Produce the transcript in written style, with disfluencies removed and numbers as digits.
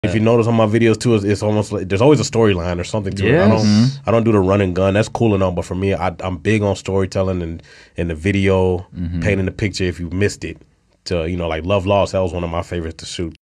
If you notice on my videos too, it's almost like there's always a storyline or something to it. I don't do the run and gun. That's cool and all, but for me, I'm big on storytelling and the video, painting the picture. If you missed it, to like Love Lost, that was one of my favorites to shoot.